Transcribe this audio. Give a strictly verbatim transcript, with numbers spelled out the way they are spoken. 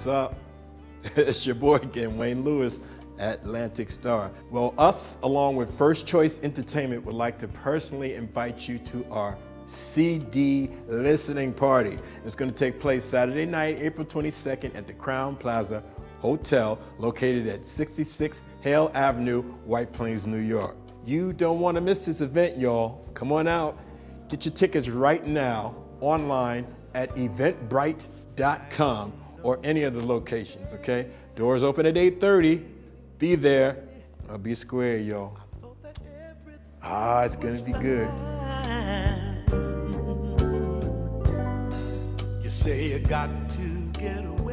up? It's your boy again, Wayne Lewis, Atlantic Starr. Well, us, along with First Choice Entertainment, would like to personally invite you to our C D listening party. It's going to take place Saturday night, April twenty-second at the Crown Plaza Hotel, located at sixty-six Hale Avenue, White Plains, New York. You don't want to miss this event, y'all. Come on out. Get your tickets right now online at eventbrite dot com or any of the locations, okay? Doors open at eight thirty. Be there. I'll be square, y'all. Ah, it's gonna be good. You say you got to get away.